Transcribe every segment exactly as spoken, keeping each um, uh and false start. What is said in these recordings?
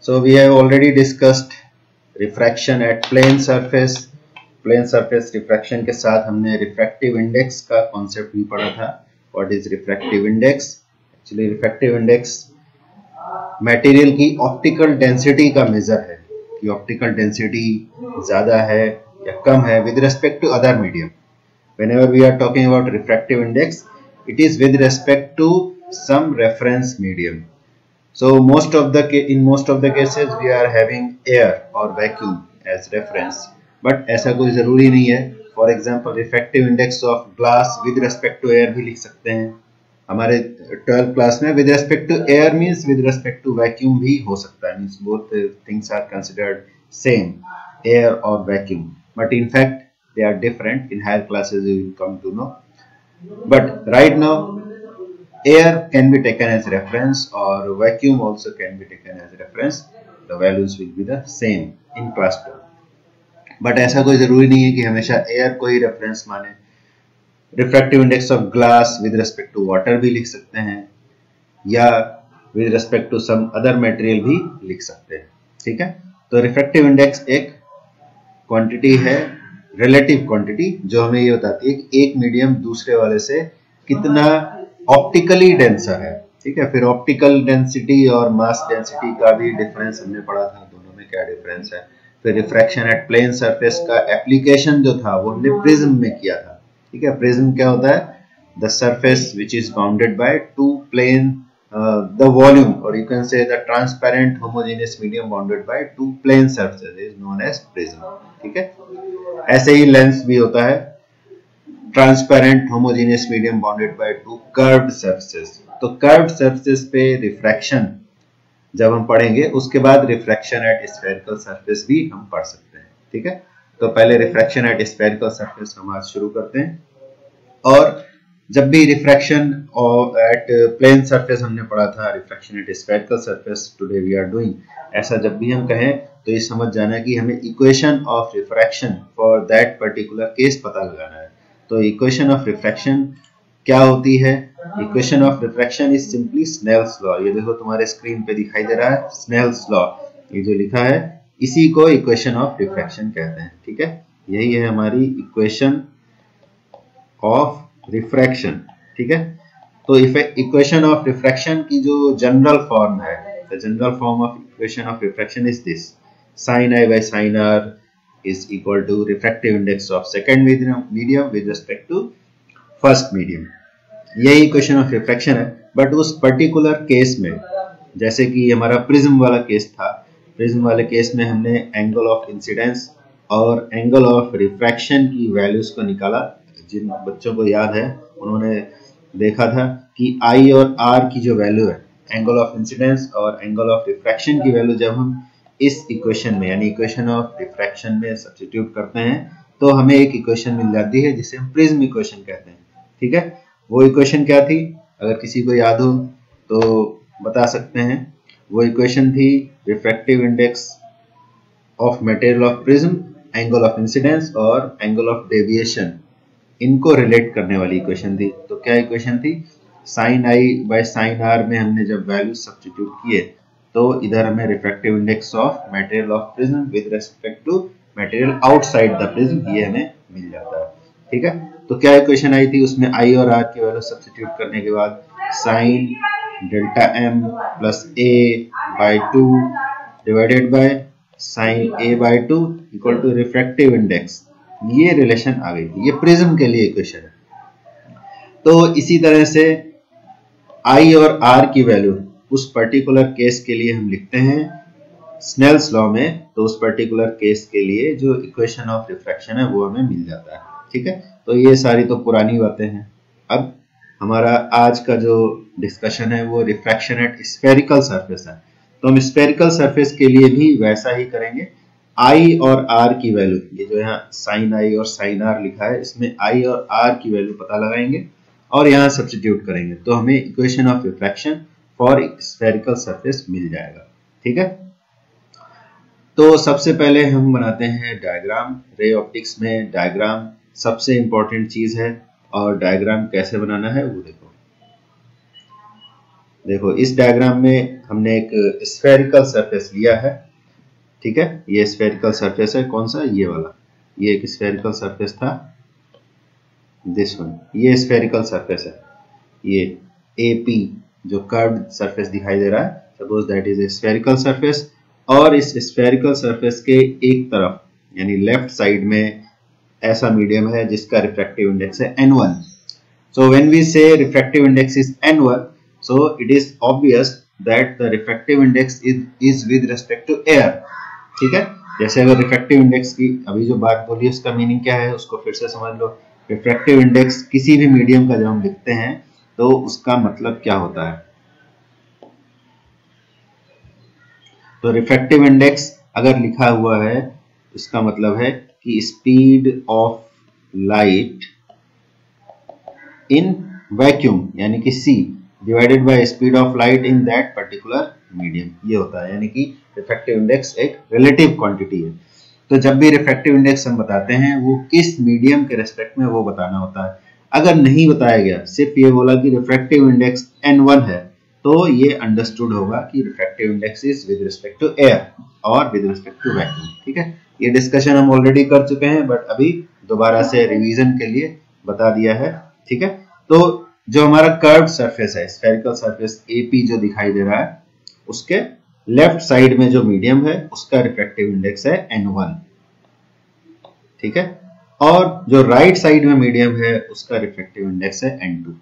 So we have already discussed refraction at plane surface. Plane surface refraction के साथ हमने refractive index का concept भी पढ़ा था. What is refractive index? Actually refractive index material की ऑप्टिकल डेंसिटी का मेजर है कि ऑप्टिकल डेंसिटी ज्यादा है या कम है with respect to other medium. Whenever we are talking about refractive index, it is with respect to some reference medium. So most of the in most of the cases we are having air or vacuum as reference, but ऐसा कोई जरूरी नहीं है. For example, refractive index of glass with respect to air भी लिख सकते हैं. हमारे ट्वेल्थ क्लास में with respect to air means with respect to vacuum भी हो सकता है. Means both things are considered same, air or vacuum, but in fact they are different. In higher classes you will come to know. But right now air can be taken as reference or vacuum also can be taken as reference. The values will be the same in class twelve. But ऐसा कोई जरूरी नहीं है कि हमेशा air को ही reference माने. Refractive index of glass with respect to water भी लिख सकते हैं या with respect to some other material भी लिख सकते हैं. ठीक है, तो refractive index एक quantity है, relative quantity, जो हमें ये बताती है कि एक मीडियम दूसरे वाले से कितना ऑप्टिकली डेंसर है. ठीक है, फिर ऑप्टिकल डेंसिटी और मास डेंसिटी का भी डिफरेंस हमने पढ़ा था, दोनों में क्या डिफरेंस है. फिर रिफ्रैक्शन एट प्लेन सरफेस का एप्लीकेशन जो था वो हमने प्रिज्म में किया था. ठीक है, प्रिज्म क्या होता है? The surface which is bounded by two plane, the volume और you can say the transparent homogeneous medium bounded by two plane surfaces is known as prism. ठीक है, ऐसे ही लेंस भी होता है, transparent homogeneous medium bounded by two curved surfaces. तो curved surfaces पे रिफ्रैक्शन जब हम पढ़ेंगे उसके बाद रिफ्रैक्शन एट स्फेरिकल सरफेस भी हम पढ़ सकते हैं. ठीक है, तो पहले रिफ्रैक्शन एट स्फेरिकल सरफेस हम आज शुरू करते हैं. और जब भी रिफ्रैक्शन एट प्लेन सरफेस हमने पढ़ा था, refraction at spherical surface today we are doing, ऐसा जब भी हम कहें तो ये समझ जाना कि हमें equation of refraction for that particular case पता लगाना है. तो इक्वेशन ऑफ रिफ्रैक्शन क्या होती है? Equation of refraction is simply Snell's law. ये देखो तुम्हारे स्क्रीन पे दिखाई दे रहा है स्नेल्स लॉ, ये जो लिखा है इसी को इक्वेशन ऑफ रिफ्रैक्शन कहते हैं. ठीक है, यही है हमारी इक्वेशन ऑफ रिफ्रैक्शन. ठीक है, तो इक्वेशन ऑफ रिफ्रैक्शन की जो जनरल फॉर्म है, the general form of equation of refraction is this: sine i by sine r is equal to refractive index of second medium medium with respect to first medium. यही equation of refraction है. But उस particular case में, जैसे कि हमारा prism वाला case था, prism वाले केस में हमने एंगल ऑफ इंसिडेंस और एंगल ऑफ रिफ्रैक्शन की वैल्यूज को निकाला. जिन बच्चों को याद है उन्होंने देखा था कि I और R की जो वैल्यू है, एंगल ऑफ इंसिडेंस और एंगल ऑफ रिफ्रैक्शन की वैल्यू जब हम इस इक्वेशन में यानी इक्वेशन ऑफ रिफ्रैक्शन में सब्स्टिट्यूट करते हैं तो हमें एक इक्वेशन मिल जाती है जिसे हम प्रिज्म इक्वेशन कहते हैं. ठीक है, वो इक्वेशन क्या थी? अगर किसी को याद हो तो बता सकते हैं. वो इक्वेशन थी refractive index of material of prism, angle of incidence और एंगल ऑफ डेविएशन, इनको रिलेट करने वाली इक्वेशन थी. तो क्या इक्वेशन थी? Sine i by sine r में हमने जब वैल्यू सब्स्टिट्यूट किए तो इधर हमें refractive index of material of prism with respect to material outside the prism ये हमें मिल जाता है. ठीक है, तो क्या इक्वेशन आई थी? उसमें आई और आर की वैल्यू सब्स्टिट्यूट करने के बाद sine delta m plus A by two divided by sine A by two equal to refractive index, ये रिलेशन आ गई थी. ये प्रिज्म के लिए इक्वेशन है. तो इसी तरह से आई और आर की वैल्यू उस पर्टिकुलर केस के लिए हम लिखते हैं स्नेल्स लॉ में. तो उस पर्टिकुलर केस के लिए जो इक्वेशन ऑफ रिफ्रैक्शन है वो हमें मिल जाता है. ठीक है, तो ये सारी तो पुरानी बातें हैं. अब हमारा आज का जो डिस्कशन है वो रिफ्रैक्शन एट स्फेरिकल सरफेस है. तो हम स्फेरिकल सरफेस के लिए भी वैसा ही करेंगे. आई और आर की वैल्यू, ये जो यहाँ साइन आई और साइन आर लिखा है, इसमें आई और आर की वैल्यू पता लगाएंगे और यहाँ सब्स्टिट्यूट करेंगे तो हमें equation of refraction for spherical surface मिल जाएगा. ठीक है, तो सबसे पहले हम बनाते हैं डायग्राम. रे ऑप्टिक्स में डायग्राम सबसे इंपॉर्टेंट चीज है और डायग्राम कैसे बनाना है वो देखो. देखो इस डायग्राम में हमने एक स्फेरिकल सरफेस लिया है, ठीक है। ये स्फेरिकल सरफेस है, कौन सा, ये वाला, ये एक स्फेरिकल सरफेस था, दिस वन, ये स्फेरिकल सरफेस है। ये ए पी जो कर्व्ड सरफेस दिखाई दे रहा है, suppose that is a spherical surface, और इस स्फेरिकल सरफेस के एक तरफ यानी लेफ्ट साइड में ऐसा मीडियम है जिसका रिफ्रैक्टिव इंडेक्स है n one. So when we say refractive index is n one, so it is obvious that the refractive index is is with respect to air, ठीक है। जैसे अगर रिफ्रैक्टिव इंडेक्स की अभी जो बात बोली उसका मीनिंग क्या है उसको फिर से समझ लो। रिफ्रैक्टिव इंडेक्स किसी भी मीडियम का जब हम लिखते हैं तो उसका मतलब क्या होता है, तो रिफ्रैक्टिव इंडेक्स अगर लिखा हुआ है इसका मतलब है कि speed of light in vacuum यानी कि c divided by speed of light in that particular medium, ये होता है। यानी कि रिफ्रैक्टिव इंडेक्स एक रिलेटिव क्वांटिटी है। तो जब भी रिफ्रैक्टिव इंडेक्स हम बताते हैं वो किस मीडियम के रेस्पेक्ट में वो बताना होता है। अगर नहीं बताया गया, सिर्फ ये बोला कि रिफ्रैक्टिव इंडेक्स एन वन है, तो ये अंडरस्टूड होगा कि refractive index is with respect to air और विद रिस्पेक्ट टू वैक्यूम, ठीक है। ये डिस्कशन हम ऑलरेडी कर चुके हैं, बट अभी दोबारा से रिवीजन के लिए बता दिया है, ठीक है। तो जो हमारा कर्व्ड सरफेस है, स्फेरिकल सरफेस एपी जो दिखाई दे रहा है, उसके लेफ्ट साइड में जो मीडियम है उसका रिफ्रैक्टिव इंडेक्स है एन वन, ठीक है। और जो राइट साइड में मीडियम है उसका रिफ्रैक्टिव इंडेक्स है एन टू।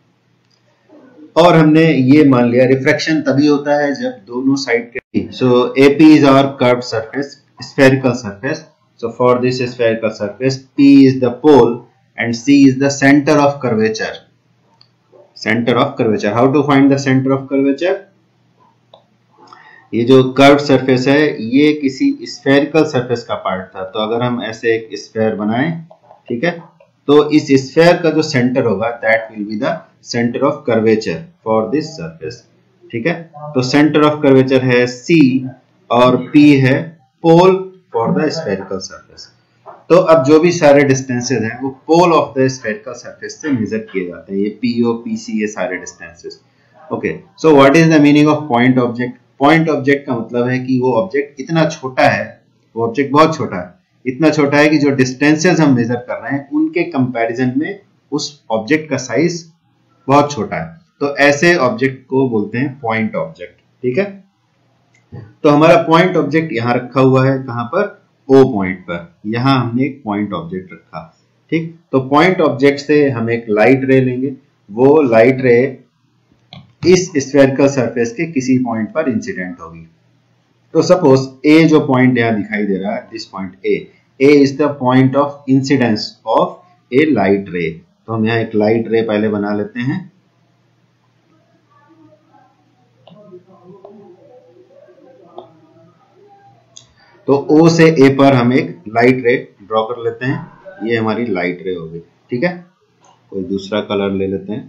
और हमने ये मान लिया रिफ्रैक्शन तभी होता है जब दोनों साइड के, so AP is our curved surface, spherical surface. So for this spherical surface, P is the pole and C is the center of curvature. Center of curvature. How to find the center of curvature? ये जो curved surface है ये किसी spherical surface का part था। तो अगर हम ऐसे एक sphere बनाएं, ठीक है, तो इस sphere का जो center होगा that will be the center of curvature for this surface, ठीक है। तो center of curvature है C और P है pole for the spherical surface. तो अब जो भी सारे डिस्टेंसेस हैं वो pole of the spherical surface से मेजर किए जाते हैं, ये पीओ पीसी ये सारे distances. Okay, so what is the meaning of point object? Point object का मतलब है कि वो ऑब्जेक्ट इतना छोटा है, वो ऑब्जेक्ट बहुत छोटा है, इतना छोटा है कि जो डिस्टेंसेस हम मेजर कर रहे हैं उनके कंपैरिजन में उस ऑब्जेक्ट का साइज बहुत छोटा है। तो ऐसे ऑब्जेक्ट को बोलते हैं पॉइंट ऑब्जेक्ट, ठीक है। तो हमारा पॉइंट ऑब्जेक्ट यहां रखा हुआ है, कहां पर, ओ पॉइंट पर। यहां हमने एक पॉइंट ऑब्जेक्ट रखा, ठीक। तो पॉइंट ऑब्जेक्ट से हम एक लाइट रे लेंगे, वो लाइट रे इस स्फेरिकल सरफेस के किसी पॉइंट पर इंसिडेंट होगी। तो सपोज ए जो पॉइंट यहां दिखाई दे रहा है, this point A, A is the point of incidence of a light ray. तो हम यहां एक लाइट रे पहले बना लेते हैं। तो O से A पर हम एक लाइट रे ड्रॉ कर लेते हैं, ये हमारी लाइट रे हो गई, ठीक है। कोई दूसरा कलर ले लेते हैं,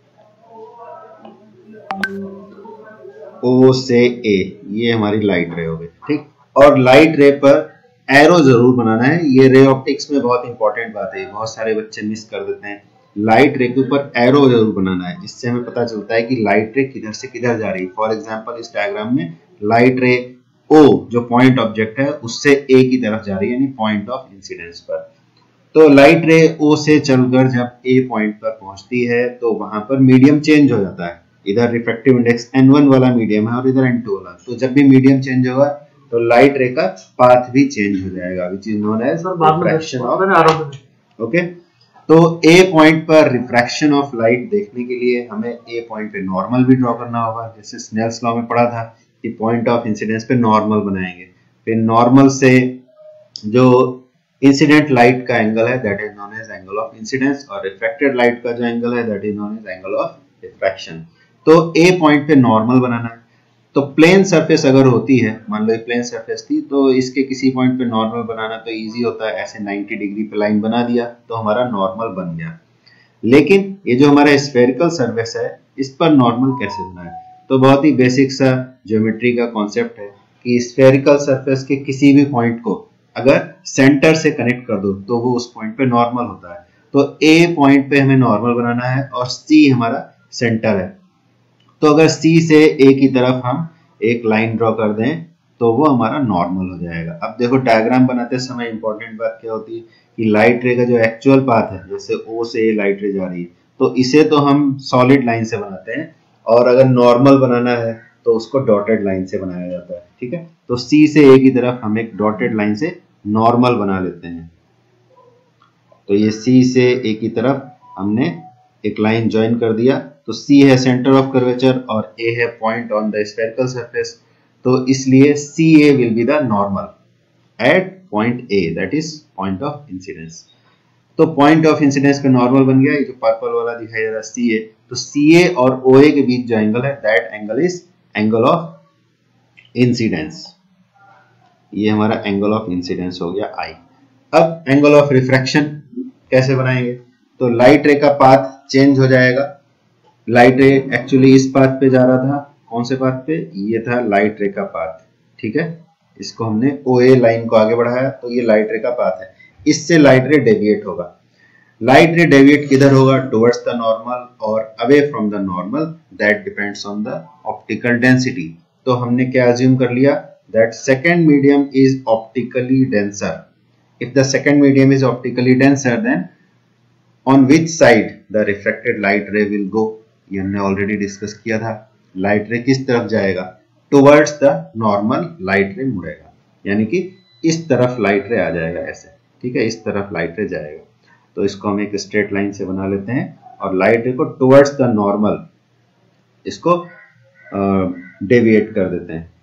O से A, ये हमारी लाइट रे हो गई, ठीक। और लाइट रे पर एरो जरूर बनाना है, ये रे ऑप्टिक्स में बहुत इंपॉर्टेंट बात है, बहुत सारे बच्चे मिस कर देते हैं। लाइट रे के ऊपर एरो जरूर बनाना है, जिससे हमें पता चलता है कि लाइट रे किधर से किधर जा रही है। फॉर एग्जाम्पल इस डायग्राम में लाइट रे O जो पॉइंट ऑब्जेक्ट है उससे A की तरफ जा रही है, यानी पॉइंट ऑफ इंसिडेंस पर। तो लाइट रे O से चलकर जब A पॉइंट पर पहुंचती है तो वहां पर मीडियम चेंज हो जाता है। इधर रिफ्रैक्टिव इंडेक्स एन वन वाला मीडियम है और इधर एन टू वाला। तो जब भी मीडियम चेंज होगा तो लाइट रे का पाथ भी चेंज हो जाएगा, which is known as refraction of. Okay, तो A पॉइंट पर रिफ्रैक्शन ऑफ लाइट देखने के लिए हमें A पॉइंट पे नॉर्मल भी ड्रॉ करना होगा, जैसे स्नेल्स लॉ में पढ़ा था कि पॉइंट ऑफ इंसिडेंस पे नॉर्मल बनाएंगे। फिर नॉर्मल से जो इंसिडेंट लाइट का एंगल है that is known as angle of incidence, और रिफ्रैक्टेड लाइट का जो एंगल है that is known as angle of refraction. तो A पॉइंट पे नॉर्मल बनाना है। तो प्लेन सरफेस अगर होती है, मान लो ये प्लेन सरफेस थी, तो इसके किसी पॉइंट पे नॉर्मल बनाना तो इजी होता है, ऐसे नाइंटी डिग्री पे लाइन बना दिया तो हमारा नॉर्मल बन गया। लेकिन ये जो हमारा स्फेरिकल सरफेस है इस पर नॉर्मल कैसे बनाए? तो बहुत ही बेसिक सा ज्योमेट्री का कॉन्सेप्ट है कि स्फेरिकल सरफेस के किसी भी पॉइंट को अगर सेंटर से कनेक्ट कर दो तो वो उस पॉइंट पे नॉर्मल होता है। तो A पॉइंट पे हमें नॉर्मल बनाना है और C हमारा सेंटर है। तो अगर C से A की तरफ हम एक लाइन ड्रॉ कर दें तो वो हमारा नॉर्मल हो जाएगा। अब देखो डायग्राम बनाते समय इंपॉर्टेंट बात क्या होती है कि लाइट रे का जो एक्चुअल पाथ है, जैसे O से A लाइट रे जा रही है, तो इसे तो हम सॉलिड लाइन से बनाते हैं, और अगर नॉर्मल बनाना है तो उसको डॉटेड लाइन से बनाया जाता है। ठीक है, तो C से A की तरफ हम एक डॉटेड लाइन से नॉर्मल बना लेते हैं। तो ये C से A की तरफ हमने एक लाइन ज्वाइन कर दिया, तो C है सेंटर ऑफ कर्वेचर और A है point on the spherical surface, तो इसलिए C A will be the normal at point A, that is point of incidence। तो point of incidence पे नॉर्मल बन गया, ये जो पर्पल वाला दिखाई दे रहा है C A, तो C A और O A के बीच जो एंगल है that angle is angle of incidence। ये हमारा एंगल ऑफ इंसिडेंस हो गया I। अब एंगल ऑफ रिफ्रैक्शन कैसे बनाएंगे? तो लाइट रे का पाथ चेंज हो जाएगा। लाइट रे एक्चुअली इस पाथ पे जा रहा था, कौन से पाथ पे? ये था लाइट रे का पाथ। ठीक है, इसको हमने O A लाइन को आगे बढ़ाया, तो ये लाइट रे का पाथ है। इससे लाइट रे डेविएट होगा। लाइट रे डेविएट किधर होगा? टुवर्ड्स द नॉर्मल और away from the normal, that depends on the optical density. तो हमने क्या अज्यूम कर लिया? That second medium is optically denser. If the second medium is optically denser, then on which side the reflected light ray will go? ये हमने already discuss किया था। Light रे किस तरफ जाएगा? टुवर्ड्स द नॉर्मल लाइट रे मुड़ेगा, यानी कि इस तरफ लाइट रे आ जाएगा ऐसे। ठीक है, इस तरफ लाइट रे जाएगा। तो इसको हम एक स्ट्रेट लाइन से बना लेते हैं और लाइट रे को टुवर्ड्स द नॉर्मल इसको डेविएट कर देते हैं।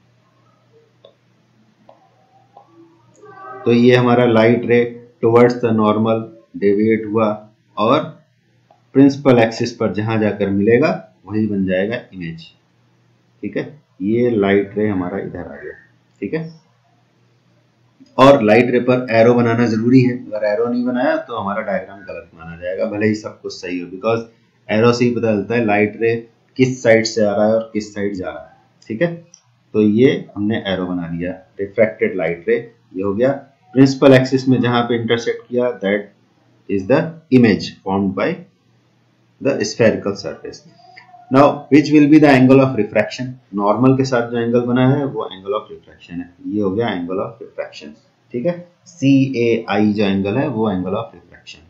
तो ये हमारा लाइट रे टुवर्ड्स द नॉर्मल डेविएट हुआ और प्रिंसिपल एक्सिस पर जहां जाकर मिलेगा वही बन जाएगा इमेज। ठीक है, ये लाइट रे हमारा इधर आ गया। ठीक है, और लाइट रे पर एरो बनाना जरूरी है। अगर एरो नहीं बनाया तो हमारा डायग्राम गलत माना जाएगा, भले ही सब कुछ सही हो, बिकॉज एरो से ही पता चलता है लाइट रे किस साइड से आ रहा है और किस साइड जा रहा है। ठीक है, तो ये हमने एरो बना लिया। रिफ्रैक्टेड लाइट रे ये हो गया। प्रिंसिपल एक्सिस में जहां पे इंटरसेक्ट किया, that is the image formed by the spherical surface. Now which will be the angle of refraction? Normal के साथ जो एंगल बना है वो एंगल ऑफ रिफ्रैक्शन है। ये हो गया एंगल ऑफ रिफ्रैक्शन। ठीक है, सी ए आई जो एंगल है वो एंगल ऑफ रिफ्रैक्शन।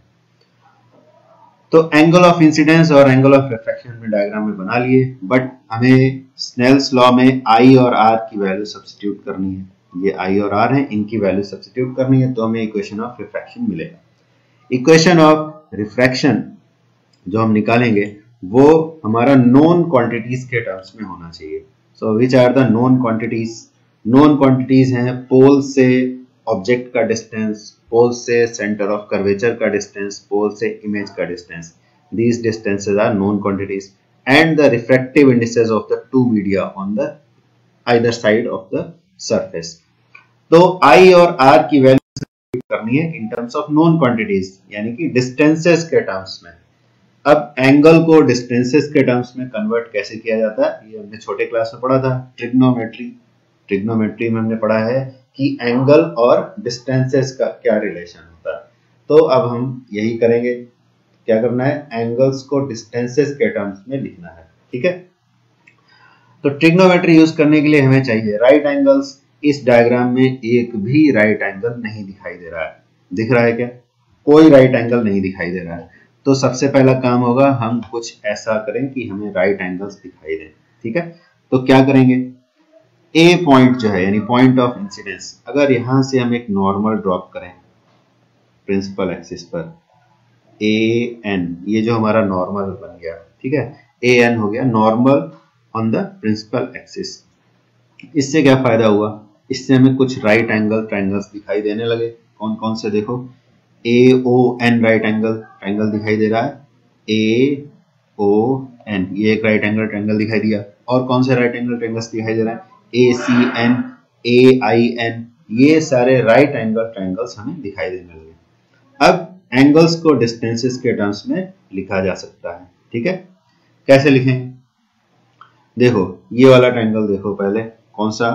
तो एंगल ऑफ इंसिडेंस और एंगल ऑफ रिफ्रैक्शन में डायग्राम में बना लिए, बट हमें स्नेल्स लॉ में आई और आर की वैल्यू सब्स्टिट्यूट करनी है। ये आई और आर है, इनकी वैल्यू सब्स्टिट्यूट करनी है, तो हमें इक्वेशन ऑफ रिफ्रैक्शन मिलेगा। इक्वेशन ऑफ रिफ्रैक्शन जो हम निकालेंगे वो हमारा नोन क्वांटिटीज के टर्म्स में होना चाहिए। So which are the known quantities? Known quantities हैं पोल से ऑब्जेक्ट का डिस्टेंस, पोल से सेंटर ऑफ कर्वेचर का डिस्टेंस, पोल से इमेज का distance. These distances are known quantities and the refractive indices of the two media on the either side of the surface. तो i और are की value करनी है in terms of known quantities, यानी कि distances के terms में। अब एंगल को डिस्टेंसेस के टर्म्स में कन्वर्ट कैसे किया जाता है, ये हमने छोटे क्लास में पढ़ा था। ट्रिग्नोमेट्री ट्रिग्नोमेट्री में हमने पढ़ा है कि एंगल और डिस्टेंसेस का क्या रिलेशन होता है। तो अब हम यही करेंगे। क्या करना है? एंगल्स को डिस्टेंसेस के टर्म्स में लिखना है। ठीक है, तो ट्रिग्नोमेट्री यूज करने के लिए हमें चाहिए राइट एंगल्स। इस डायग्राम में एक भी राइट एंगल नहीं दिखाई दे रहा है। दिख रहा है क्या? कोई राइट एंगल नहीं दिखाई दे रहा है। तो सबसे पहला काम होगा हम कुछ ऐसा करें कि हमें राइट एंगल्स दिखाई दें। ठीक है, तो क्या करेंगे? ए पॉइंट जो है यानी पॉइंट ऑफ इंसिडेंस, अगर यहां से हम एक नॉर्मल ड्रॉप करें प्रिंसिपल एक्सिस पर, ए एन, ये जो हमारा नॉर्मल बन गया। ठीक है, ए एन हो गया normal on the principal axis. इससे क्या फायदा हुआ? इससे हमें कुछ राइट एंगल ट्रायंगल्स दिखाई देने लगे। कौन कौन से? देखो, A O N right angle triangle दिखाई दे रहा है। ए ओ एन, ये एक राइट एंगल ट्रायंगल दिखाई दिया। और कौन से राइट एंगल ट्रायंगल्स दिखाई दे रहा है? ए C N, A I N, ये सारे राइट एंगल ट्रायंगल्स हमें दिखाई देने लगे। अब एंगल्स को डिस्टेंसेस के टर्म्स में लिखा जा सकता है। ठीक है, कैसे लिखें? देखो, ये वाला ट्रायंगल देखो पहले, कौन सा?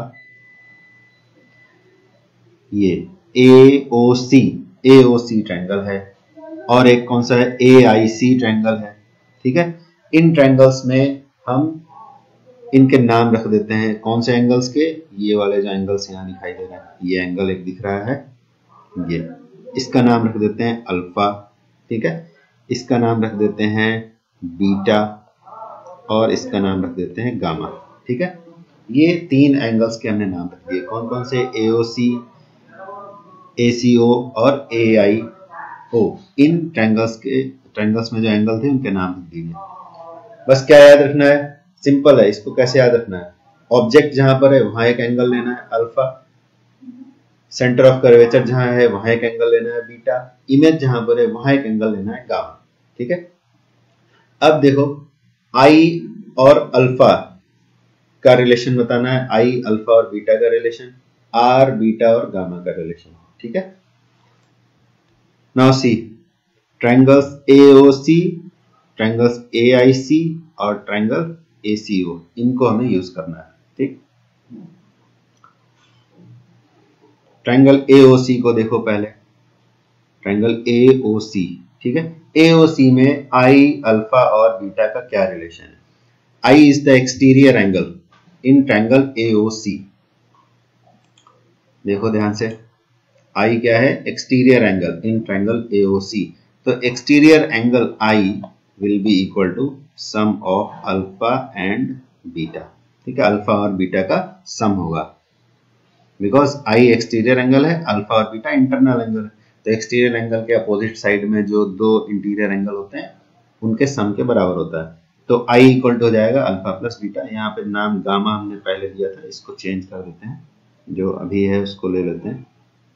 ये ए ओ सी, ए ओ सी ट्रायंगल है। और एक कौन सा है? ए आई सी ट्रायंगल है। ठीक है, इन ट्रायंगल्स में हम इनके नाम रख देते हैं कौन से एंगल्स के, ये वाले जो एंगल्स यहाँ दिखाई दे रहे हैं, ये एंगल एक दिख रहा है, ये इसका नाम रख देते हैं अल्फा, ठीक है, इसका नाम रख देते हैं बीटा और इसका नाम रख देते हैं गामा, ठीक है। ये तीन एंगल्स के हमने नाम रख दिए, कौन कौन से, एओसी, एसीओ और एआईओ। इन ट्रायंगल्स के ट्रायंगल्स में जो एंगल थे उनके नाम रख दिए। बस क्या याद रखना है, सिंपल है, इसको कैसे याद रखना है, ऑब्जेक्ट जहां पर है वहां एक एंगल लेना है अल्फा, सेंटर ऑफ कर्वेचर जहां है वहां एक एंगल लेना है बीटा, इमेज जहां पर है वहां एक एंगल लेना है गामा, ठीक है। अब देखो आई और अल्फा का रिलेशन बताना है, आई अल्फा और बीटा का रिलेशन, आर बीटा और गामा का रिलेशन, ठीक है। Now see triangles AOC, triangles AIC और ट्रायंगल एसीओ, इनको हमें यूज करना है, ठीक। ट्रायंगल एओसी को देखो पहले, ट्रायंगल एओसी, ठीक है। एओसी में आई अल्फा और बीटा का क्या रिलेशन है, I is the exterior angle in triangle AOC, देखो ध्यान से, आई क्या है, exterior angle in triangle AOC, तो exterior angle I will be equal to sum of alpha and beta, ठीक है, अल्फा और बीटा का सम होगा, बिकॉज आई एक्सटीरियर एंगल है, अल्फा और बीटा इंटरनल एंगल है, तो एक्सटीरियर एंगल के अपोजिट साइड में जो दो इंटीरियर एंगल होते हैं उनके सम के बराबर होता है, तो आई इक्वल टू हो जाएगा अल्फा प्लस बीटा। यहाँ पे नाम गामा हमने पहले दिया था, इसको चेंज कर देते हैं, जो अभी है उसको ले लेते हैं,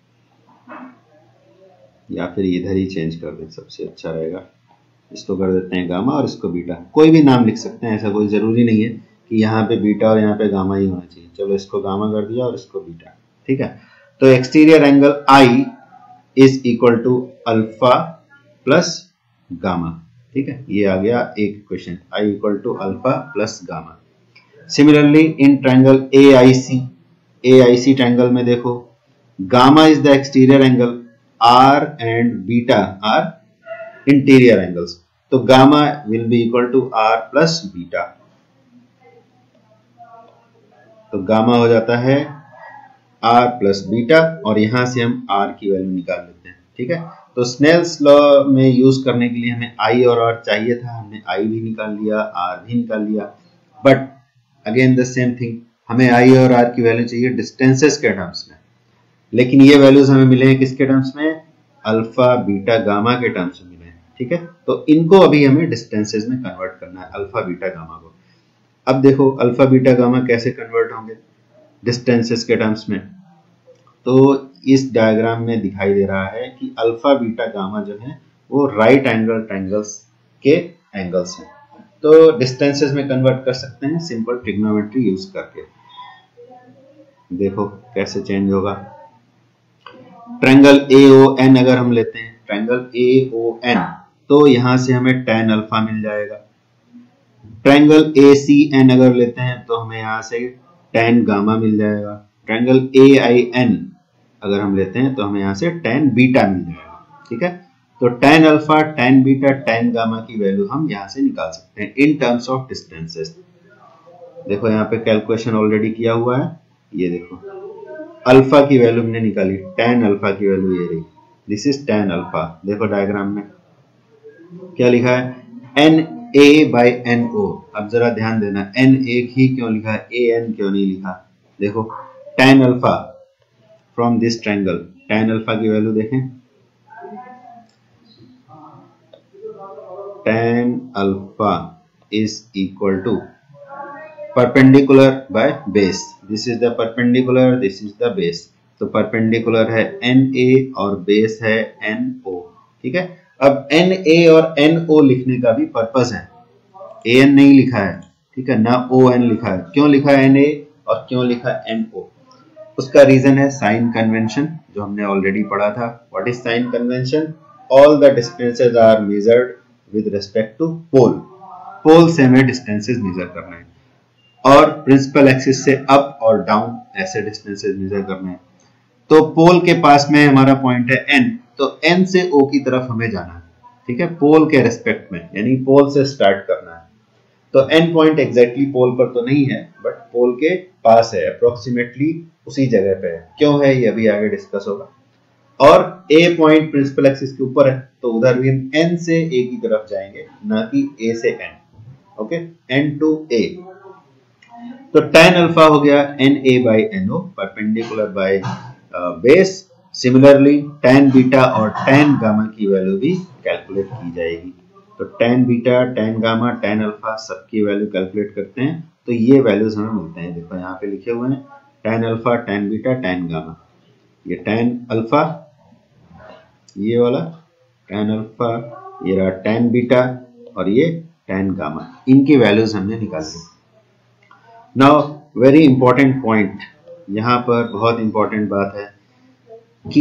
या फिर इधर ही चेंज कर दें, सबसे अच्छा रहेगा, इसको कर देते हैं गामा और इसको बीटा, कोई भी नाम लिख सकते हैं, ऐसा कोई जरूरी नहीं है कि यहाँ पे बीटा और यहाँ पे गामा ही होना चाहिए, चलो इसको गामा कर दिया और इसको बीटा, ठीक है। तो exterior angle I is equal to alpha plus gamma, ठीक है, ये आ गया एक equation, I equal to alpha plus gamma. Similarly in triangle AIC, AIC triangle में देखो gamma is the exterior angle, R and beta are interior angles, तो gamma will be equal to R plus beta, तो gamma हो जाता है are plus beta और यहां से हम आर की वैल्यू निकाल लेते हैं, ठीक है। तो स्नेल्स लॉ में यूज करने के लिए हमें आई और आर चाहिए था, हमने आई भी निकाल लिया, आर भी निकाल लिया, but again the same thing, हमें आई और आर की वैल्यू चाहिए डिस्टेंसेस के टर्म्स में, लेकिन ये वैल्यूज हमें मिले हैं किसके टर्म्स में, अल्फा बीटा गामा के टर्म्स में मिले हैं, ठीक है। तो इनको अभी हमें डिस्टेंसेस में कन्वर्ट करना है, अल्फा बीटा गामा को। अब देखो अल्फा बीटा गामा कैसे कन्वर्ट होंगे डिस्टेंसेस के टर्म्स में, तो इस डायग्राम में दिखाई दे रहा है कि अल्फा बीटा गामा जो है वो राइट एंगल ट्रायंगल्स के एंगल्स हैं, तो डिस्टेंसेस में कन्वर्ट कर सकते हैं सिंपल ट्रिग्नोमेट्री यूज करके। देखो कैसे चेंज होगा, ट्रायंगल ए ओ एन अगर हम लेते हैं, ट्रायंगल ए ओ एन, तो यहां से हमें tan अल्फा मिल जाएगा। ट्रायंगल ए सी एन अगर लेते हैं तो हमें यहां से tan गामा मिल जाएगा। ट्रायंगल ए आई एन अगर हम लेते हैं तो हमें यहां से tan बीटा मिल जाएगा, ठीक है। तो tan alpha, tan beta, tan gamma की वैल्यू हम यहां से निकाल सकते हैं इन टर्म्स ऑफ डिस्टेंसेस। देखो यहाँ पे कैलकुलेशन ऑलरेडी किया हुआ है, ये देखो अल्फा की वैल्यू हमने निकाली, tan अल्फा की वैल्यू ये रही, दिस इज tan अल्फा। देखो डायग्राम में क्या लिखा है, N A by N O. अब जरा ध्यान देना, एन एक ही क्यों लिखा है, ए एन क्यों नहीं लिखा। देखो tan alpha from this triangle, tan alpha की वैल्यू देखें, tan alpha is equal to perpendicular by base, this is the perpendicular, this is the base, तो परपेंडिकुलर है एन ए और बेस है एन ओ, ठीक है। अब एन ए और एन ओ लिखने का भी पर्पस है, ए एन नहीं लिखा है, ठीक है, ना ओ एन लिखा है। क्यों लिखा है एन ए और क्यों लिखा एन ओ, उसका रीजन है साइन कन्वेंशन, जो हमने ऑलरेडी पढ़ा था। What is sign convention, all the distances are measured with respect to pole, pole से हमें डिस्टेंसेस मेजर करना है, और प्रिंसिपल एक्सिस से अप और डाउन ऐसे डिस्टेंसेस मेजर करने हैं। तो पोल के पास में हमारा पॉइंट है n, तो n से o की तरफ हमें जाना है, ठीक है, पोल के रेस्पेक्ट में, यानी पोल से स्टार्ट करना है। तो एन पॉइंट एग्जैक्टली पोल पर तो नहीं है, बट पोल के पास है, अप्रोक्सीमेटली उसी जगह पे है। क्यों है ये अभी आगे डिस्कस होगा। और ए पॉइंट प्रिंसिपल एक्सिस के ऊपर है, तो उधर भी हम एन से ए की तरफ जाएंगे, ना कि ए से N. Okay, N to A. तो tan अल्फा हो गया N A by N O, perpendicular by base. Similarly tan beta और tan गामा की वैल्यू भी कैलकुलेट की जाएगी। तो tan beta, tan gamma, tan alpha सबकी वैल्यू कैलकुलेट करते हैं, तो ये वैल्यूज हमें मिलते हैं। देखो यहाँ पे लिखे हुए हैं tan alpha, tan beta, tan gamma. ये tan अल्फा, ये वाला tan अल्फा, ये रहा tan बीटा और ये tan गामा, इनकी वैल्यूज हमने निकाली। नाउ वेरी इंपॉर्टेंट पॉइंट, यहाँ पर बहुत इंपॉर्टेंट बात है कि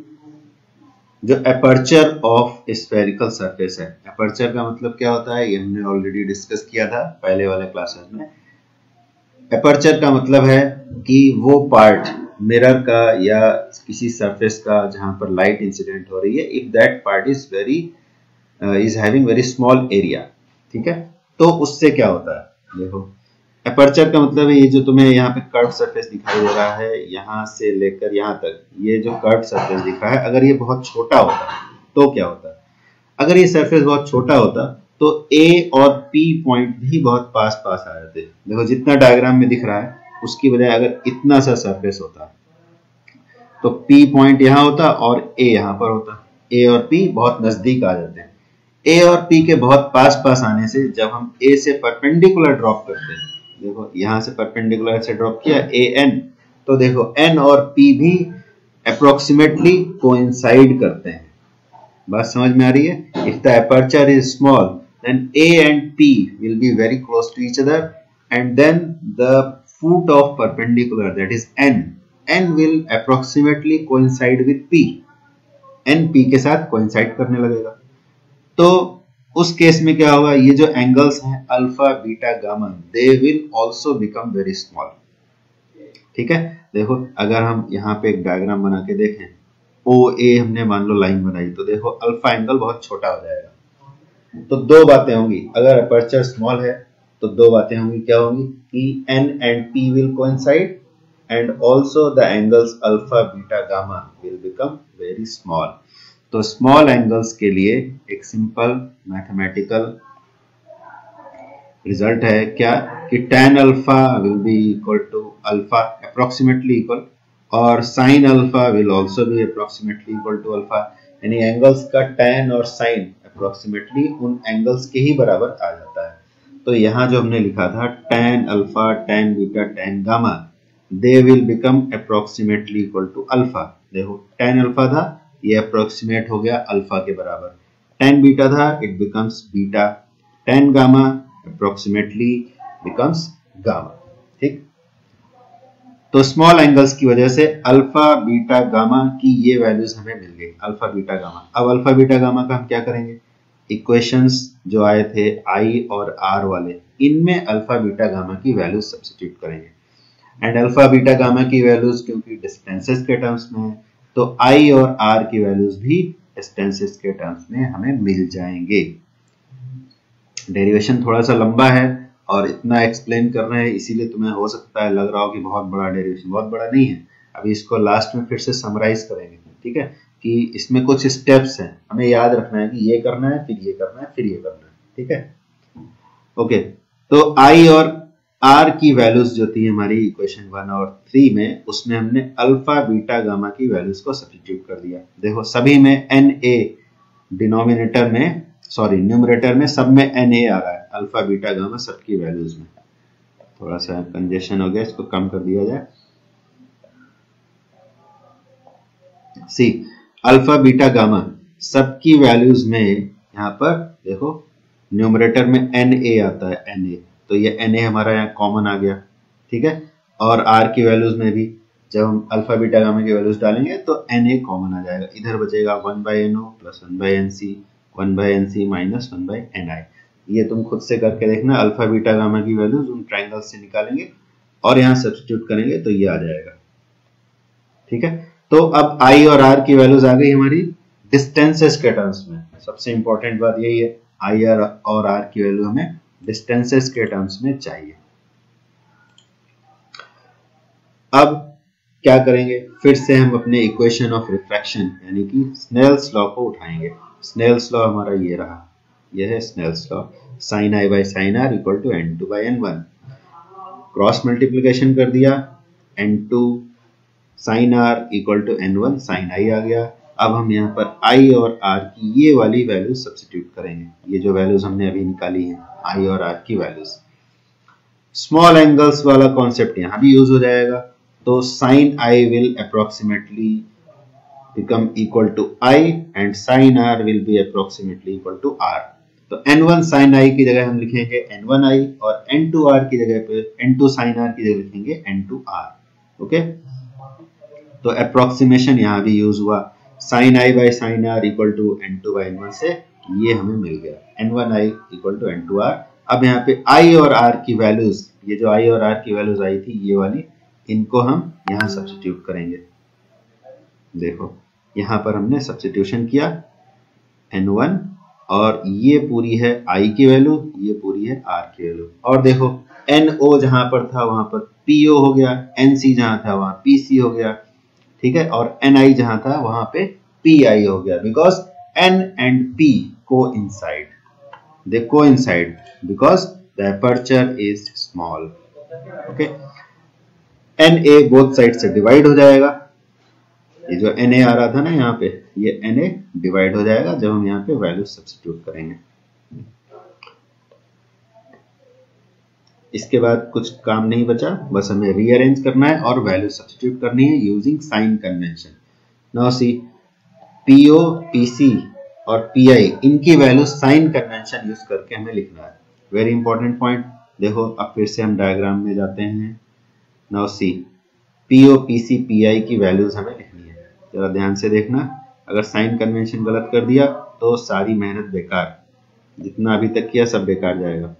जो एपर्चर ऑफ स्फेरिकल सरफेस है, एपर्चर का मतलब क्या होता है ये हमने ऑलरेडी डिस्कस किया था पहले वाले क्लासेस में। एपर्चर का मतलब है कि वो पार्ट मिरर का या किसी सरफेस का जहां पर लाइट इंसिडेंट हो रही है, if that part is very is having very small area, ठीक है। तो उससे क्या होता है, देखो एपर्चर का मतलब है ये जो तुम्हें यहाँ पे कर्व सरफेस दिखाई दे रहा है, यहाँ से लेकर यहाँ तक ये जो कर्व सरफेस दिख रहा है, अगर ये बहुत छोटा होता तो क्या होता। अगर ये सरफेस बहुत छोटा होता तो A और P पॉइंट भी बहुत पास पास आ जाते। देखो जितना डायग्राम में दिख रहा है उसकी बजाय अगर इतना सा सरफेस होता तो P पॉइंट यहाँ होता और A यहाँ पर होता। A और P बहुत नजदीक आ जाते हैं। A और P के बहुत पास पास आने से जब हम A से परपेंडिकुलर ड्रॉप करते हैं, देखो यहां से परपेंडिकुलर से ड्रॉप किया ए एन, तो देखो एन और पी भी अप्रोक्सीमेटली कोइंसाइड करते हैं। बात समझ में आ रही है। If the aperture is small then A and P will be very close to each other and then the foot of perpendicular that is N, N will approximately coincide with P, N P के साथ coincide करने लगेगा। तो उस case में क्या होगा, ये जो एंगल्स हैं alpha beta gamma, they will also become very small, ठीक है। देखो अगर हम यहाँ पे एक डायग्राम बना के देखें, ओ ए हमने मान लो लाइन बनाई, तो देखो अल्फा एंगल बहुत छोटा हो जाएगा। तो दो बातें होंगी, अगर अपर्चर स्मॉल है तो दो बातें होंगी, क्या होंगी कि N and P will coincide and also the angles alpha beta gamma will become very small. तो स्मॉल एंगल्स के लिए एक सिंपल मैथमेटिकल रिजल्ट है क्या, कि tan alpha will be equal to alpha approximately equal, और sin alpha will also be approximately equal to alpha. यानी angles का tan और sin अप्रोक्सीमेटली उन एंगल्स के ही बराबर आ जाता है। तो यहाँ जो हमने लिखा था tan alpha, tan beta, tan gamma, they will become approximately equal to alpha. देखो tan अल्फा था, ये अप्रोक्सीमेट हो गया अल्फा के बराबर। tan बीटा था, it becomes beta. tan gamma approximately becomes gamma, ठीक। तो स्मॉल एंगल्स की वजह से अल्फा बीटा गामा की ये वैल्यूज हमें मिल गई, अल्फा बीटा गामा। अब अल्फा बीटा गामा का हम क्या करेंगे, इक्वेशंस जो आए थे आई और आर वाले, इनमें अल्फा बीटा गामा की वैल्यूज सब्स्टिट्यूट करेंगे। एंड अल्फा बीटा गामा की वैल्यूज क्योंकि डिस्टेंसेस के टर्म्स में है, तो आई और आर की वैल्यूज भी डिस्टेंसेस के टर्म्स में हमें मिल जाएंगे। डेरिवेशन थोड़ा सा लंबा है और इतना एक्सप्लेन कर रहे हैं, इसीलिए तुम्हें हो सकता है लग रहा हो कि बहुत बड़ा डेरिवेशन, बहुत बड़ा नहीं है। अभी इसको लास्ट में फिर से समराइज करेंगे, ठीक है, कि इसमें कुछ स्टेप्स हैं, हमें याद रखना है कि ये करना है, फिर ये करना है, फिर ये करना है, ठीक है। ओके, तो आई और आर की वैल्यूज जो थी हमारी इक्वेशन वन और थ्री में, उसमें हमने अल्फा बीटा गामा की वैल्यूज को सब्स्टिट्यूट कर दिया। देखो सभी में एन ए डिनोमिनेटर में, सॉरी न्यूमरेटर में सब में एन ए आ रहा है, अल्फा बीटा गामा सबकी वैल्यूज में। थोड़ा सा कंजेशन हो गया, इसको कम कर दिया जाए। सी अल्फा बीटा गामा सबकी वैल्यूज में यहाँ पर देखो न्यूमरेटर में एन ए आता है, एन ए, तो ये एन ए हमारा यहाँ कॉमन आ गया, ठीक है। और आर की वैल्यूज में भी जब हम अल्फा बीटा गामा की वैल्यूज डालेंगे तो एन ए कॉमन आ जाएगा, इधर बचेगा one by N O plus one by N C, one by N C minus one by N I. ये तुम खुद से करके देखना, अल्फा बीटा गामा की वैल्यूज उन ट्रायंगल से निकालेंगे और यहाँ सब्स्टिट्यूट करेंगे तो ये आ जाएगा, ठीक है। तो अब आई और आर की वैल्यूज आ गई हमारी डिस्टेंसेस के टर्म्स में। सबसे इंपॉर्टेंट बात यही है, आई आर और आर की वैल्यू हमें डिस्टेंसेस के टर्म्स में चाहिए। अब क्या करेंगे, फिर से हम अपने इक्वेशन ऑफ रिफ्रैक्शन यानी कि स्नेल्स लॉ को उठाएंगे। स्नेल्स लॉ हमारा ये रहा, यह है Snell's law, sine I by sine R equal to N two by N one. Cross multiplication कर दिया, N two sine R equal to N one sine I आ गया। अब हम यहाँ पर आई और आर की ये वाली वैल्यूज सब्स्टिट्यूट करेंगे, ये जो वैल्यूज हमने अभी निकाली हैं आई और आर की वैल्यूज। स्मॉल एंगल्स वाला कॉन्सेप्ट यहाँ भी यूज हो जाएगा, तो sine I will approximately become equal to I and sin R will be approximately equal to R। तो एन वन sin I की जगह हम लिखेंगे एन वन I और एन टू R की जगह पे एन टू sin R की जगह लिखेंगे एन टू R। ओके, तो अप्रोक्सीमेशन यहाँ भी यूज हुआ, sin I by sin R equal to N two by N one से ये हमें मिल गया N one I equal to N two R। अब यहाँ पे I और R की वैल्यूज, ये जो I और R की वैल्यूज आई थी ये वाली, इनको हम यहाँ सब्स्टिट्यूट करेंगे। देखो यहाँ पर हमने सब्स्टिट्यूशन किया एन वन और ये पूरी है I की वैल्यू, ये पूरी है R की वैल्यू, और देखो एन ओ जहां पर था वहां पर पी ओ हो गया, एन सी जहां था वहां पी सी हो गया, ठीक है, और एन आई जहां था वहां पे पी आई हो गया, because N and P coincide, they coincide because the aperture is small. Okay, N A both side से डिवाइड हो जाएगा, ये जो एन ए आ रहा था ना यहाँ पे, ये एन ए डिवाइड हो जाएगा जब हम यहाँ पे वैल्यू सब्स्टिट्यूट करेंगे। इसके बाद कुछ काम नहीं बचा, बस हमें रीअरेंज करना है और वैल्यू सब्स्टिट्यूट करनी है using sign convention. Now see PO, PC और पीआई, इनकी वैल्यू साइन कन्वेंशन यूज करके हमें लिखना है। Very important point. देखो अब फिर से हम डायग्राम में जाते हैं। Now see PO, PC, PI की वैल्यूज हमें लिखनी है, जरा ध्यान से देखना। अगर साइन कन्वेंशन गलत कर दिया तो सारी मेहनत बेकार, जितना अभी तक किया सब बेकार जाएगा।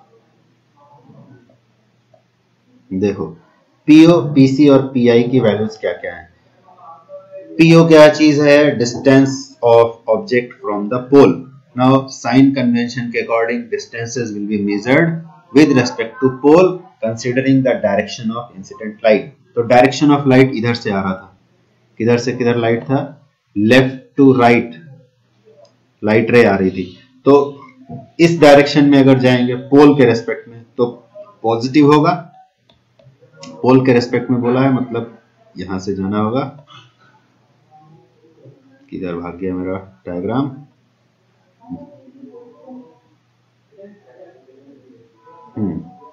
देखो पीओ, पीसी और पीआई की वैल्यूज क्या क्या है। पीओ क्या चीज है, distance of object from the pole. Now sign convention के according distances will be measured with respect to pole considering the direction of incident light. तो डायरेक्शन ऑफ लाइट इधर से आ रहा था, किधर से किधर लाइट था, लेफ्ट टू राइट लाइट रे आ रही थी, तो इस डायरेक्शन में अगर जाएंगे पोल के रेस्पेक्ट में तो पॉजिटिव होगा। पोल के रेस्पेक्ट में बोला है मतलब यहां से जाना होगा, किधर भाग गया मेरा डायग्राम, हम्म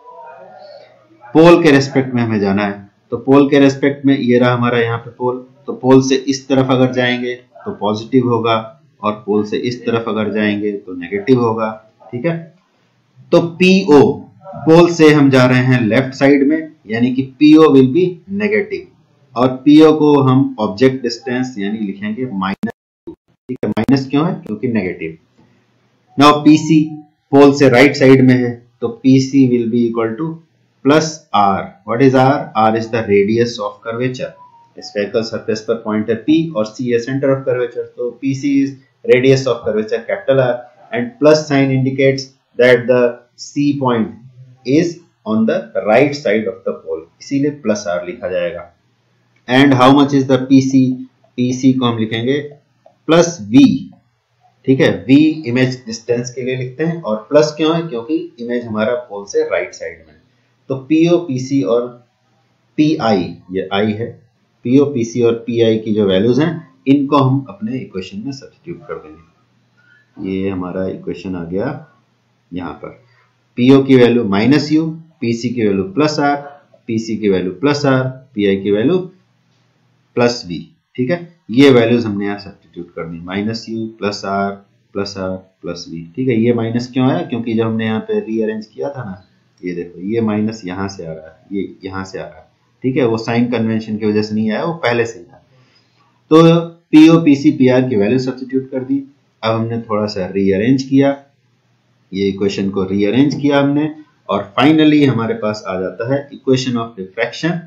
पोल के रेस्पेक्ट में हमें जाना है। तो पोल के रेस्पेक्ट में ये रहा हमारा यहाँ पे पोल, तो पोल से इस तरफ अगर जाएंगे तो पॉजिटिव होगा और पोल से इस तरफ अगर जाएंगे तो नेगेटिव होगा, ठीक है। तो पीओ, पोल से हम जा रहे हैं लेफ्ट साइड में, यानी कि पीओ विल बी नेगेटिव, और पीओ को हम ऑब्जेक्ट डिस्टेंस यानी लिखेंगे माइनस टू, ठीक है। माइनस क्यों है, क्योंकि नेगेटिव। नाउ पीसी पोल से राइट साइड में है, तो PC will be equal to plus r. What is r? r is the radius of curvature. Spherical surface पर point है P और C है center of curvature. तो P C is radius of curvature capital R, and plus sign indicates that the C point is on the right side of the pole. इसीलिए plus r लिखा जाएगा. And how much is the P C? P C को हम लिखेंगे plus V, ठीक है। V image distance के लिए लिखते हैं, और plus क्यों है, क्योंकि image हमारा पोल से right side में। तो पीओ, पीसी और पीआई, ये आई है, पीओ, पीसी और पीआई की जो वैल्यूज हैं इनको हम अपने इक्वेशन में सब्स्टिट्यूट कर देंगे। ये हमारा इक्वेशन आ गया यहाँ पर, पीओ की वैल्यू माइनस यू, पीसी की वैल्यू प्लस आर, पीसी की वैल्यू प्लस आर, पीआई की वैल्यू प्लस वी, ठीक है। ये वैल्यूज हमने यहाँ सब्स्टिट्यूट कर दी, minus U plus R plus R plus V, ठीक है। ये माइनस क्यों आया, क्योंकि जब हमने यहाँ पे रीअरेंज किया था ना, ये देखो ये माइनस यहाँ से आ रहा है, ये यहाँ से आ रहा है, ठीक है। वो साइन कन्वेंशन की वजह से नहीं आया, वो पहले से ही था। तो पीओ, पीसी, पीआर की वैल्यू सब्स्टिट्यूट कर दी। अब हमने थोड़ा सा रीअरेंज किया, ये इक्वेशन को रीअरेंज किया हमने, और फाइनली हमारे पास आ जाता है equation of refraction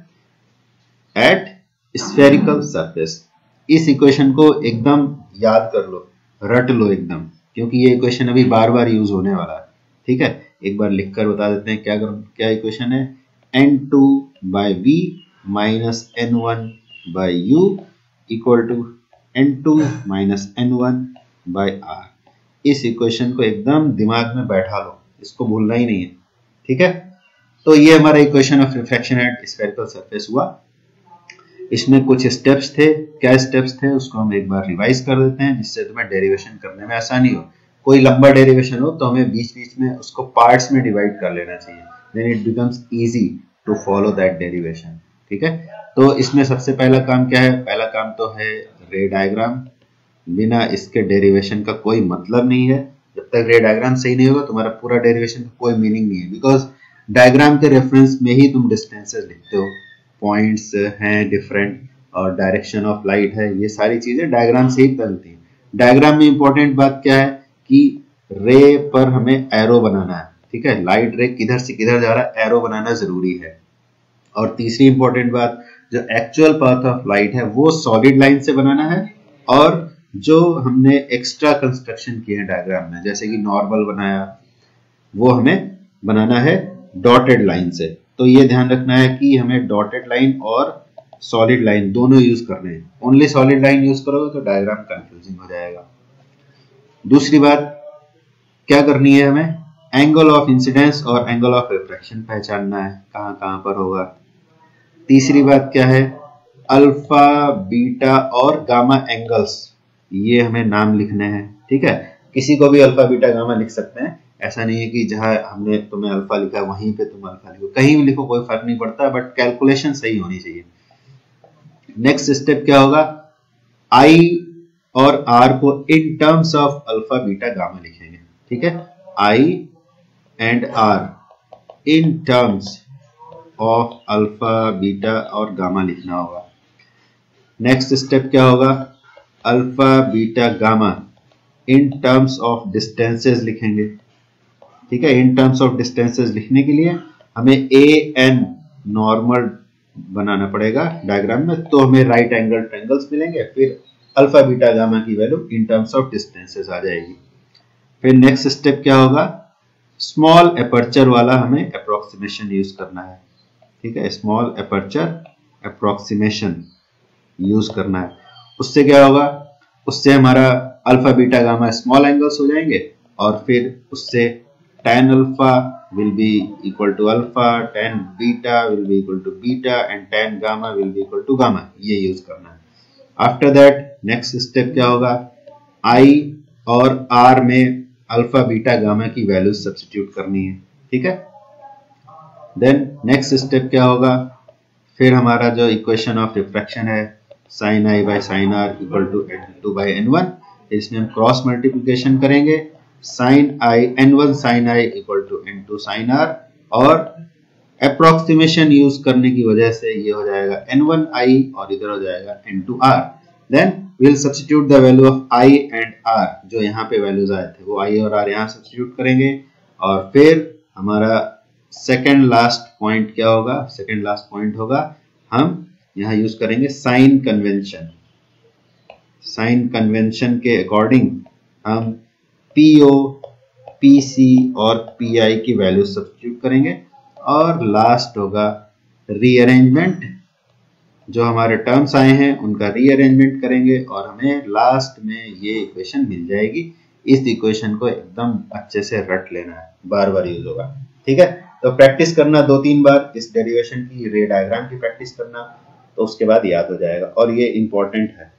at spherical surface. इस इक्वेशन को एकदम याद कर लो, रट लो एकदम, क्योंकि ये इक्वेशन अभी बार बार यूज होने वाला है, ठीक है, एक बार लिखकर बता देते हैं क्या क्या इक्वेशन है, N two by V minus N one by U equal to N two minus N one by R. इस इक्वेशन को एकदम दिमाग में बैठा लो, इसको भूलना ही नहीं है, ठीक है। तो ये हमारा equation of refraction at spherical surface हुआ। इसमें कुछ स्टेप्स थे, क्या स्टेप्स थे उसको हम एक बार रिवाइज कर देते हैं जिससे तुम्हें डेरिवेशन करने में आसानी हो। कोई लंबा डेरिवेशन हो तो हमें बीच बीच में उसको पार्ट्स में डिवाइड कर लेना चाहिए, then it becomes easy to follow that derivation, ठीक है। तो इसमें सबसे पहला काम क्या है, पहला काम तो है रे डायग्राम। बिना इसके डेरिवेशन का कोई मतलब नहीं है। जब तक रे डायग्राम सही नहीं होगा तुम्हारा पूरा डेरिवेशन का कोई मीनिंग नहीं है, बिकॉज डायग्राम के रेफरेंस में ही तुम डिस्टेंसेस लिखते हो, पॉइंट्स हैं डिफरेंट और डायरेक्शन ऑफ लाइट है, ये सारी चीजें डायग्राम से ही बनती हैं। डायग्राम में इंपॉर्टेंट बात क्या है कि रे पर हमें एरो बनाना है, ठीक है, लाइट रे किधर से किधर जा रहा है एरो बनाना जरूरी है। और तीसरी इंपॉर्टेंट बात, जो एक्चुअल पाथ ऑफ लाइट है वो सॉलिड लाइन से बनाना है, और जो हमने एक्स्ट्रा कंस्ट्रक्शन किए हैं डायग्राम में जैसे कि नॉर्मल बनाया वो हमें बनाना है डॉटेड लाइन से। तो ये ध्यान रखना है कि हमें डॉटेड लाइन और सॉलिड लाइन दोनों यूज करने हैं। ओनली सॉलिड लाइन यूज करोगे तो डायग्राम कंफ्यूजिंग हो जाएगा। दूसरी बात क्या करनी है, हमें एंगल ऑफ इंसिडेंस और एंगल ऑफ रिफ्रैक्शन पहचानना है, कहां कहां पर होगा। तीसरी बात क्या है, अल्फा बीटा और गामा एंगल्स, ये हमें नाम लिखने हैं, ठीक है। किसी को भी अल्फा बीटा गामा लिख सकते हैं, ऐसा नहीं है कि जहां हमने तुम्हें अल्फा लिखा वहीं पे तुम अल्फा लिखो, कहीं भी लिखो कोई फर्क नहीं पड़ता, बट कैलकुलेशन सही होनी चाहिए। नेक्स्ट स्टेप क्या होगा, आई और आर को in terms of alpha beta gamma लिखेंगे, ठीक है। I and R in terms of alpha beta और गामा लिखना होगा। नेक्स्ट स्टेप क्या होगा, alpha beta gamma in terms of distances लिखेंगे, ठीक है। इन टर्म्स ऑफ डिस्टेंसेस लिखने के लिए हमें ए एन नॉर्मल बनाना पड़ेगा डायग्राम में, तो हमें राइट एंगल ट्रायंगल्स मिलेंगे, फिर अल्फा बीटा गामा की value in terms of distances आ जाएगी। फिर नेक्स्ट स्टेप क्या होगा, स्मॉल एपर्चर वाला हमें अप्रोक्सीमेशन यूज करना है, ठीक है, स्मॉल एपर्चर अप्रोक्सीमेशन यूज करना है। उससे क्या होगा, उससे हमारा alpha beta gamma small angles हो जाएंगे, और फिर उससे tan alpha will be equal to alpha, tan beta will be equal to beta and tan gamma will be equal to gamma, ये यूज करना है। आफ्टर दैट नेक्स्ट स्टेप क्या होगा, I और R में अल्फा बीटा गामा की value substitute करनी है, ठीक है। देन नेक्स्ट स्टेप क्या होगा, फिर हमारा जो इक्वेशन ऑफ रिफ्रैक्शन है sine I by sine R equal to N two by N one, इसमें हम क्रॉस मल्टीप्लिकेशन करेंगे, sine I N one sine I equal to N two sine R, और अप्रोक्सीमेशन यूज करने की वजह से ये हो जाएगा एन वन आई और इधर हो जाएगा N two R. Then we will substitute the value of I and R, जो यहाँ पे वैल्यूज आए थे वो आई और आर यहाँ सब्स्टिट्यूट करेंगे, और फिर हमारा सेकेंड लास्ट पॉइंट क्या होगा, सेकेंड लास्ट पॉइंट होगा हम यहाँ यूज करेंगे साइन कन्वेंशन। साइन कन्वेंशन के अकॉर्डिंग हम पीओ, पीसी और पीआई की वैल्यू सब्स्टिट्यूट करेंगे, और लास्ट होगा रीअरेंजमेंट, जो हमारे टर्म्स आए हैं उनका रीअरेंजमेंट करेंगे और हमें लास्ट में ये इक्वेशन मिल जाएगी। इस इक्वेशन को एकदम अच्छे से रट लेना है, बार बार यूज होगा, ठीक है। तो प्रैक्टिस करना दो तीन बार इस डेरिवेशन की, रे डायग्राम की प्रैक्टिस करना, तो उसके बाद याद हो जाएगा, और ये इंपॉर्टेंट है।